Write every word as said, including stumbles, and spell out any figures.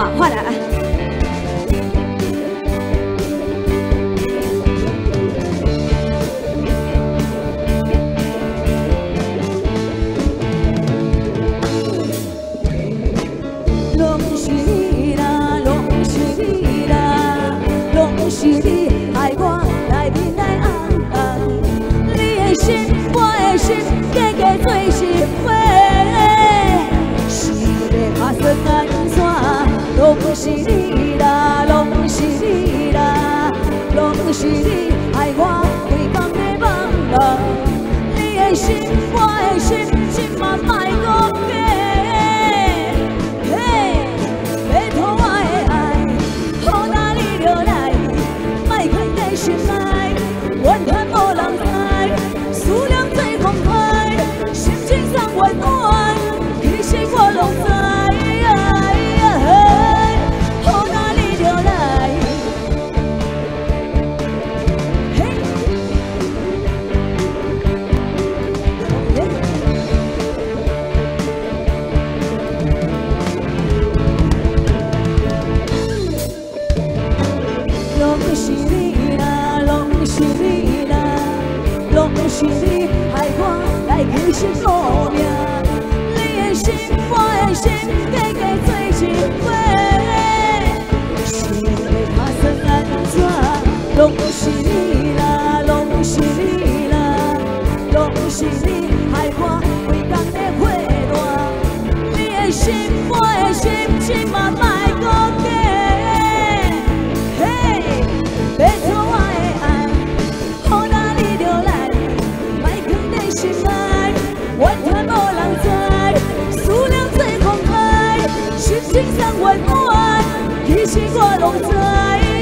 哇，快来！拢是你啦，拢是你啦，拢是你害我来面来红红。你的心，我的心，加加做一伙。 算安怎？拢是你啦，拢是你啦，拢是你害我规工在忙忙。你的心，我的心，今嘛莫搁假。嘿，拜托我的爱，好哪你就来，莫困在心内，怨叹无人知，思念最澎湃，心情上温暖，其实我拢知。 是你害我来继续搏命，你的心，我的心，加加做一伙。是要打算安怎？拢是你啦，拢是你啦，拢是你害我规工在火热。你的心，我的心，今嘛莫搁假。嘿，要做我的爱，好哪你就来。 心爱，怨叹无人知，思念最澎湃，心情上温暖，其实我拢知。